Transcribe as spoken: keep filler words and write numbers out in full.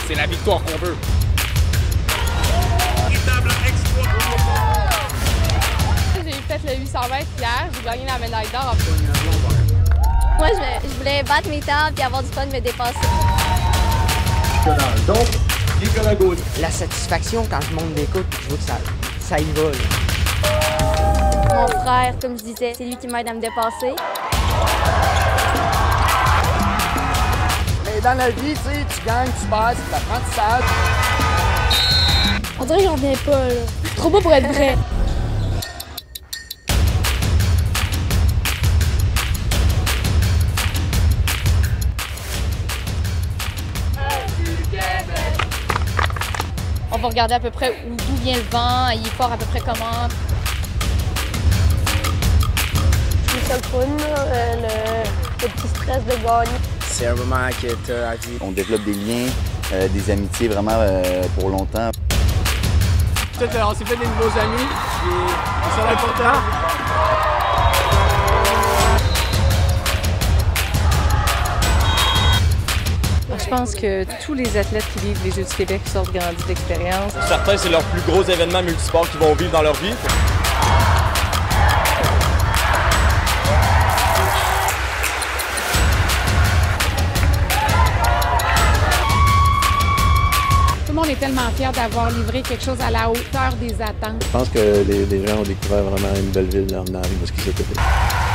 c'est la victoire qu'on veut. J'ai fait le huit cent vingt hier, j'ai gagné la médaille d'or. Moi, je, je voulais battre mes temps et avoir du fun, me dépasser. Donc, Nicolas Gaudry. La satisfaction quand je monte des côtes et que je vois que ça, ça y va. Là. Mon frère, comme je disais, c'est lui qui m'aide à me dépasser. Mais dans la vie, tu sais, tu gagnes, tu passes, c'est l'apprentissage. On dirait que j'en viens pas, là. C'est trop beau pour être vrai. On va regarder à peu près d'où vient le vent, il est fort à peu près comment. Je trouve ça le fun, euh, le, le petit stress de gagner. C'est un moment que tu as à vivre. On développe des liens, euh, des amitiés vraiment euh, pour longtemps. Peut-être on s'est fait des nouveaux amis, c'est ça l'important. Je pense que tous les athlètes qui vivent les Jeux du Québec sortent grandis d'expérience. Certains, c'est leur plus gros événement multisport qu'ils vont vivre dans leur vie. Tout le monde est tellement fier d'avoir livré quelque chose à la hauteur des attentes. Je pense que les, les gens ont découvert vraiment une belle ville en arrivant de ce qui s'était fait.